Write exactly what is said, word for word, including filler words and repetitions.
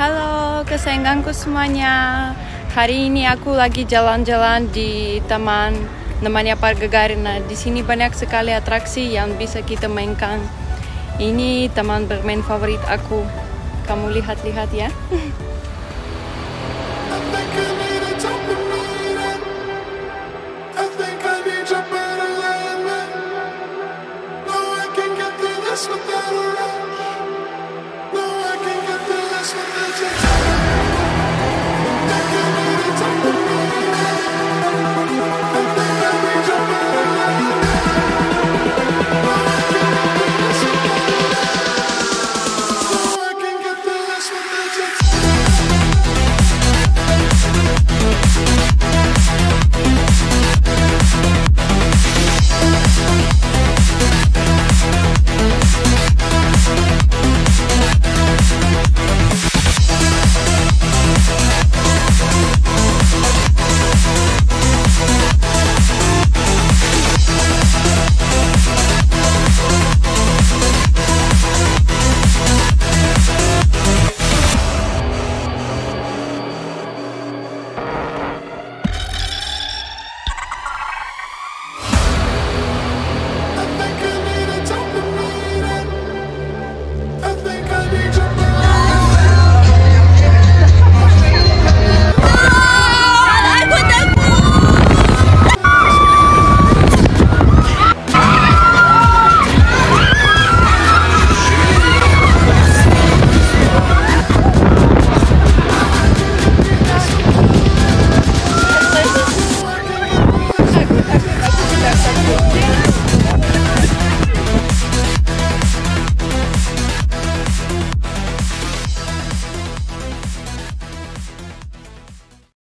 Halo kesayanganku semuanya. Hari ini aku lagi jalan-jalan di taman namanya Park Gagarina. Di sini banyak sekali atraksi yang bisa kita mainkan. Ini taman bermain favorit aku. Kamu lihat-lihat ya.